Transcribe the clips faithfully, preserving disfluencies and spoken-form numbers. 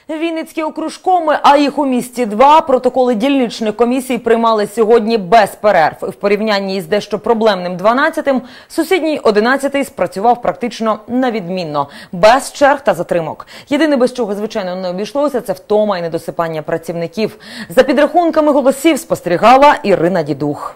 Вінницькі окружкоми, а їх у місті два, протоколи дільничних комісій приймали сьогодні без перерв. В порівнянні із дещо проблемним дванадцятим, сусідній одинадцятий спрацював практично на відмінно, без черг та затримок. Єдине, без чого, звичайно, не обійшлося, це втома і недосипання працівників. За підрахунками голосів спостерігала Ірина Дідух.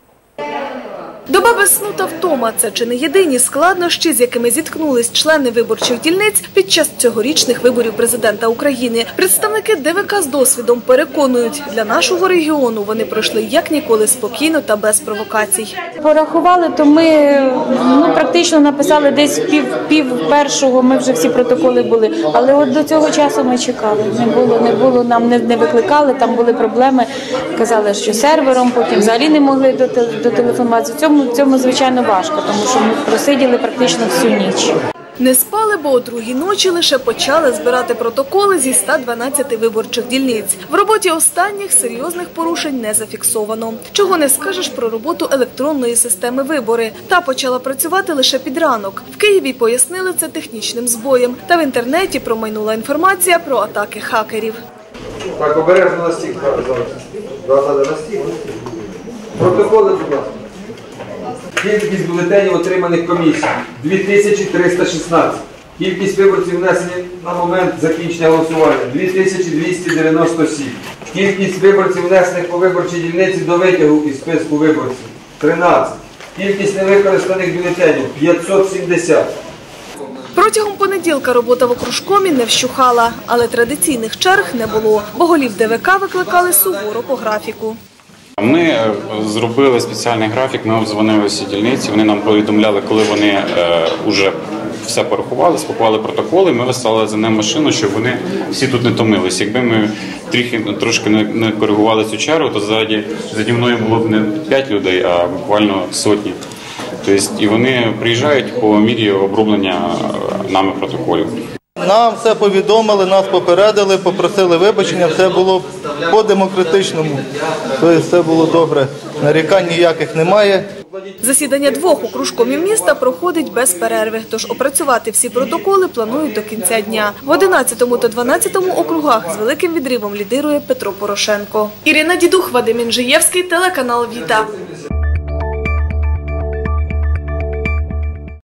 Доба без сну та втома – це чи не єдині складнощі, з якими зіткнулись члени виборчих дільниць під час цьогорічних виборів президента України. Представники ДВК з досвідом переконують, для нашого регіону вони пройшли як ніколи спокійно та без провокацій. Порахували, то ми ну, практично написали десь пів, пів першого, ми вже всі протоколи були. Але от до цього часу ми чекали. Не було, не було, нам не, не викликали, там були проблеми. Казали, що сервером, потім взагалі не могли дотелефонувати. В цьому В цьому, звичайно, важко, тому що ми просиділи практично всю ніч. Не спали, бо о другій ночі лише почали збирати протоколи зі ста дванадцяти виборчих дільниць. В роботі останніх серйозних порушень не зафіксовано. Чого не скажеш про роботу електронної системи вибори. Та почала працювати лише під ранок. В Києві пояснили це технічним збоєм. Та в інтернеті промайнула інформація про атаки хакерів. Так, обережно на стіг. Зараз на стіг. Протоколи, будь ласка. Кількість бюлетенів, отриманих комісій – дві тисячі триста шістнадцять. Кількість виборців внесені на момент закінчення голосування – дві тисячі двісті дев'яносто сім. Кількість виборців, внесених по виборчій дільниці до витягу із списку виборців – тринадцять. Кількість невикористаних бюлетенів – п'ятсот сімдесят. Протягом понеділка робота в окружкомі не вщухала, але традиційних черг не було, бо голів ДВК викликали суворо по графіку. Ми зробили спеціальний графік, ми обдзвонили всі дільниці, вони нам повідомляли, коли вони вже все порахували, спакували протоколи, ми вислали за ним машину, щоб вони всі тут не томились. Якби ми трохи, трошки не коригували цю чергу, то ззаді, заді мною було б не п'ять людей, а буквально сотні. Тобто, і вони приїжджають по мірі оброблення нами протоколів. Нам все повідомили, нас попередили, попросили вибачення, все було по-демократичному, тобто все було добре, нарікань ніяких немає. Засідання двох окружкомів міста проходить без перерви, тож опрацювати всі протоколи планують до кінця дня. В одинадцятому та дванадцятому округах з великим відривом лідирує Петро Порошенко. Ірина Дідух, Вадим Інжиєвський, телеканал Віта.